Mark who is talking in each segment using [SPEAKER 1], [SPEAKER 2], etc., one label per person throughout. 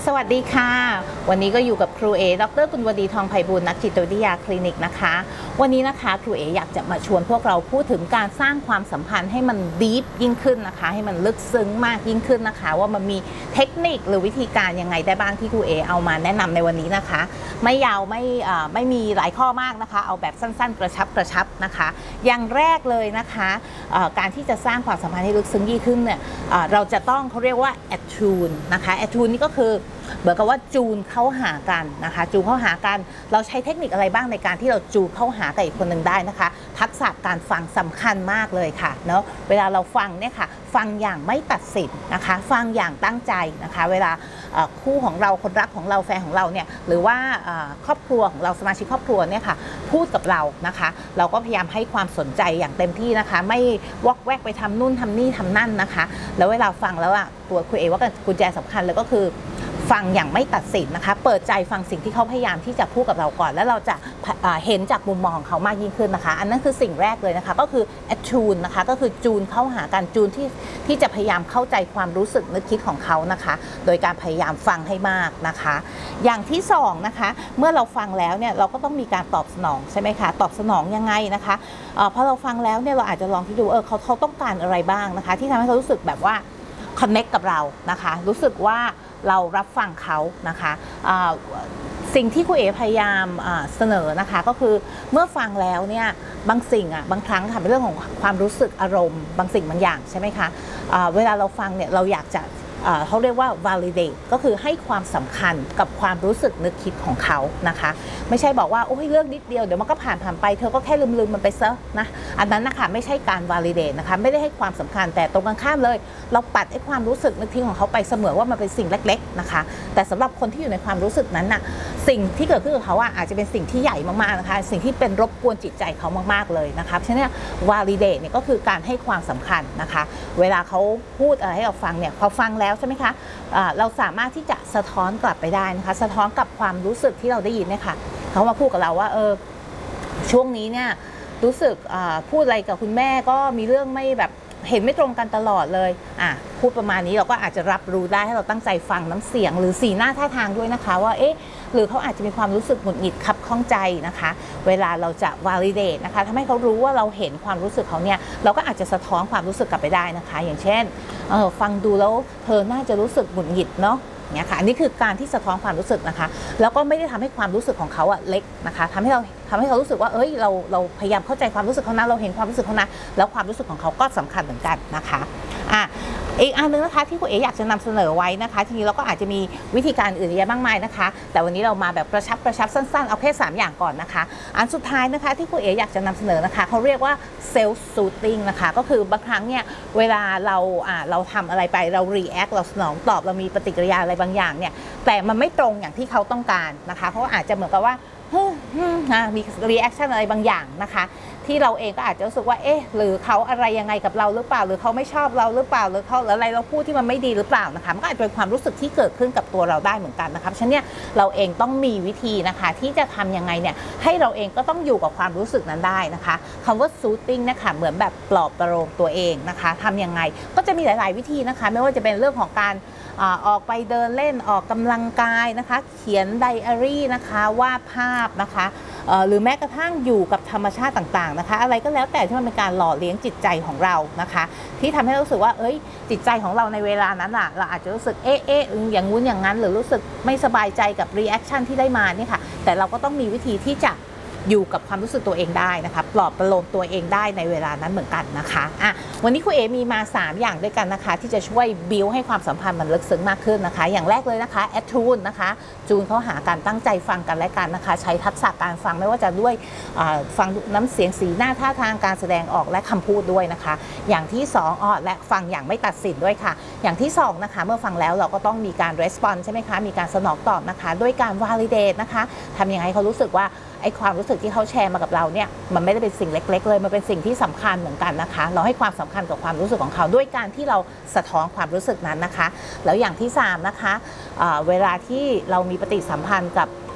[SPEAKER 1] สวัสดีค่ะวันนี้ก็อยู่กับครูเอดร.กุลวดีทองไพบูลย์นักจิตวิทยาคลินิกนะคะวันนี้นะคะครูเออยากจะมาชวนพวกเราพูดถึงการสร้างความสัมพันธ์ให้มันดีฟยิ่งขึ้นนะคะให้มันลึกซึ้งมากยิ่งขึ้นนะคะว่ามันมีเทคนิคหรือวิธีการยังไงได้บ้างที่ครูเอเอามาแนะนำในวันนี้นะคะไม่ยาวไม่มีหลายข้อมากนะคะเอาแบบสั้นๆกระชับนะคะอย่างแรกเลยนะคะการที่จะสร้างความสัมพันธ์ให้ลึกซึ้งยิ่งขึ้นเนี่ยเราจะต้องเขาเรียกว่า attune นะคะ attune นี่ก็คือเหมือนกับว่าจูนเข้าหากันนะคะจูนเข้าหากันเราใช้เทคนิคอะไรบ้างในการที่เราจูนเข้าหากับอีกคนหนึ่งได้นะคะทักษะการฟังสำคัญมากเลยค่ะเนาะเวลาเราฟังเนี่ยค่ะฟังอย่างไม่ตัดสินนะคะฟังอย่างตั้งใจนะคะเวลาคู่ของเราคนรักของเราแฟนของเราเนี่ยหรือว่าครอบครัวของเราสมาชิกครอบครัวเนี่ยค่ะพูดกับเรานะคะเราก็พยายามให้ความสนใจอย่างเต็มที่นะคะไม่วอกแวกไปทำนู่นทำนี่ทำนั่นนะคะแล้วเวลาฟังแล้วตัวคุณเอว่ากุญแจสำคัญเลยก็คือฟังอย่างไม่ตัดสินนะคะเปิดใจฟังสิ่งที่เขาพยายามที่จะพูดกับเราก่อนแล้วเราจะเห็นจากมุมมองของเขามากยิ่งขึ้นนะคะอันนั้นคือสิ่งแรกเลยนะคะก็คือ attune นะคะก็คือจูนเข้าหากันจูนที่จะพยายามเข้าใจความรู้สึกนึกคิดของเขานะคะโดยการพยายามฟังให้มากนะคะอย่างที่สองนะคะเมื่อเราฟังแล้วเนี่ยเราก็ต้องมีการตอบสนองใช่ไหมคะตอบสนองยังไงนะคะพอเราฟังแล้วเนี่ยเราอาจจะลองคิดดูเขาต้องการอะไรบ้างนะคะที่ทำให้เขารู้สึกแบบว่า connect กับเรานะคะรู้สึกว่าเรารับฟังเขานะคะสิ่งที่ครูเอพยายามเสนอนะคะก็คือเมื่อฟังแล้วเนี่ยบางสิ่งบางครั้งค่ะเป็นเรื่องของความรู้สึกอารมณ์บางสิ่งบางอย่างใช่ไหมคะเวลาเราฟังเนี่ยเราอยากจะเขาเรียกว่า validate ก็คือให้ความสำคัญกับความรู้สึกนึกคิดของเขานะคะไม่ใช่บอกว่าโอ้ยเรื่องนิดเดียวเดี๋ยวมันก็ผ่านไปเธอก็แค่ลืมมันไปซะนะอันนั้นนะคะไม่ใช่การ validate นะคะไม่ได้ให้ความสำคัญแต่ตรงกันข้ามเลยเราปัดไอ้ความรู้สึกนึกคิดของเขาไปเสมอว่ามันเป็นสิ่งเล็กๆนะคะแต่สำหรับคนที่อยู่ในความรู้สึกนั้นน่ะสิ่งที่เกิดขึ้นกับเขาอาจจะเป็นสิ่งที่ใหญ่มากๆนะคะสิ่งที่เป็นรบกวนจิตใจเขามากๆเลยนะคะฉะนั้น validate เนี่ยก็คือการให้ความสำคัญนะคะเวลาเขาพูดอะไรให้เราฟังเนี่ยพอฟังแล้วใช่ไหมคะเราสามารถที่จะสะท้อนกลับไปได้นะคะสะท้อนกับความรู้สึกที่เราได้ยินเนี่ยค่ะเขามาพูดกับเราว่าช่วงนี้เนี่ยรู้สึกพูดอะไรกับคุณแม่ก็มีเรื่องไม่แบบเห็นไม่ตรงกันตลอดเลยพูดประมาณนี้เราก็อาจจะรับรู้ได้ให้เราตั้งใจฟังน้ำเสียงหรือสีหน้าท่าทางด้วยนะคะว่าหรือเขาอาจจะมีความรู้สึกหงุดหงิดขับข้องใจนะคะเวลาเราจะ validate นะคะทำให้เขารู้ว่าเราเห็นความรู้สึกเขาเนี่ยเราก็อาจจะสะท้อนความรู้สึกกลับไปได้นะคะอย่างเช่นฟังดูแล้วเธอน่าจะรู้สึกหงุดหงิดเนาะเนี่ยค่ะอันนี้คือการที่สะท้อนความรู้สึกนะคะแล้วก็ไม่ได้ทำให้ความรู้สึกของเขาเล็กนะคะทำให้เขารู้สึกว่าเราพยายามเข้าใจความรู้สึกเขานะเราเห็นความรู้สึกเขานะแล้วความรู้สึกของเขาก็สำคัญเหมือนกันนะคะอีกอันนึงนะคะที่ครูเออยากจะนำเสนอไว้นะคะทีนี้เราก็อาจจะมีวิธีการอื่นเยอะมากมายนะคะแต่วันนี้เรามาแบบกระชับสั้นๆเอาแค่3อย่างก่อนนะคะอันสุดท้ายนะคะที่ครูเออยากจะนำเสนอนะคะเขาเรียกว่าเซลฟ์ซูตติ้งนะคะก็คือบางครั้งเนี่ยเวลาเราทำอะไรไปเรา react เราสนองตอบเรามีปฏิกิริยาอะไรบางอย่างเนี่ยแต่มันไม่ตรงอย่างที่เขาต้องการนะคะเขาอาจจะเหมือนกับว่ามี reaction อะไรบางอย่างนะคะที่เราเองก็อาจจะรู้สึกว่าหรือเขาอะไรยังไงกับเราหรือเปล่าหรือเขาไม่ชอบเราหรือเปล่าหรืออะไรเราพูดที่มันไม่ดีหรือเปล่านะคะมันก็อาจจะเป็นความรู้สึกที่เกิดขึ้นกับตัวเราได้เหมือนกันนะคะฉะนั้นเนี่ยเราเองต้องมีวิธีนะคะที่จะทำยังไงเนี่ยให้เราเองก็ต้องอยู่กับความรู้สึกนั้นได้นะคะคำว่า soothing นะคะเหมือนแบบปลอบประโลมตัวเองนะคะทำยังไงก็จะมีหลายๆวิธีนะคะไม่ว่าจะเป็นเรื่องของการออกไปเดินเล่นออกกำลังกายนะคะเขียนไดอารี่นะคะวาดภาพนะคะหรือแม้กระทั่งอยู่กับธรรมชาติต่างๆนะคะอะไรก็แล้วแต่ที่มันเป็นการหล่อเลี้ยงจิตใจของเรานะคะที่ทำให้รู้สึกว่าจิตใจของเราในเวลานั้นเราอาจจะรู้สึกอย่างงู้นอย่างนั้นหรือรู้สึกไม่สบายใจกับรีแอคชั่นที่ได้มานี่ค่ะแต่เราก็ต้องมีวิธีที่จะอยู่กับความรู้สึกตัวเองได้นะคะปลอบประโลมตัวเองได้ในเวลานั้นเหมือนกันนะคะวันนี้ครูเอมีมา3อย่างด้วยกันนะคะที่จะช่วยบิวให้ความสัมพันธ์มันลึกซึ้งมากขึ้นนะคะอย่างแรกเลยนะคะ attune นะคะจูนเข้าหาการตั้งใจฟังกันและกันนะคะใช้ทักษะการฟังไม่ว่าจะด้วยฟังน้ำเสียงสีหน้าท่าทางการแสดงออกและคำพูดด้วยนะคะอย่างที่2และฟังอย่างไม่ตัดสินด้วยค่ะอย่างที่2นะคะเมื่อฟังแล้วเราก็ต้องมีการ response ใช่ไหมคะมีการสนองตอบนะคะด้วยการ validate นะคะทำยังไงเขารู้สึกว่าไอ้ความรู้สึกที่เขาแชร์มากับเราเนี่ยมันไม่ได้เป็นสิ่งเล็กๆเลยมันเป็นสิ่งที่สำคัญเหมือนกันนะคะเราให้ความสำคัญกับความรู้สึกของเขาด้วยการที่เราสะท้อนความรู้สึกนั้นนะคะแล้วอย่างที่3นะคะเวลาที่เรามีปฏิสัมพันธ์กับ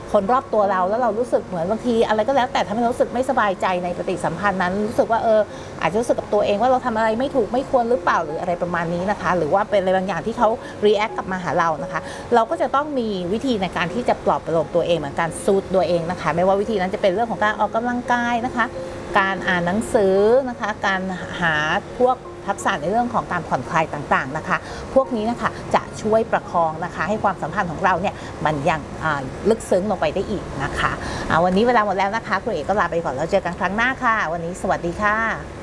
[SPEAKER 1] คนรอบตัวเราแล้วเรารู้สึกเหมือนบางทีอะไรก็แล้วแต่ทำให้เรารู้สึกไม่สบายใจในปฏิสัมพันธ์นั้นรู้สึกว่าอาจจะรู้สึกกับตัวเองว่าเราทำอะไรไม่ถูกไม่ควรหรือเปล่าหรืออะไรประมาณนี้นะคะหรือว่าเป็นอะไรบางอย่างที่เขา react กลับมาหาเรานะคะเราก็จะต้องมีวิธีในการที่จะปลอบประโลมตัวเองเหมือนการซูทตัวเองนะคะไม่ว่าวิธีนั้นจะเป็นเรื่องของการออกกำลังกายนะคะการอ่านหนังสือนะคะการหาพวกทักษะในเรื่องของการผ่อนคลายต่างๆนะคะพวกนี้นะคะจะช่วยประคองนะคะให้ความสัมพันธ์ของเราเนี่ยมันยังลึกซึ้งลงไปได้อีกนะคะวันนี้เวลาหมดแล้วนะคะครูเอกก็ลาไปก่อนแล้วเจอกันครั้งหน้าค่ะวันนี้สวัสดีค่ะ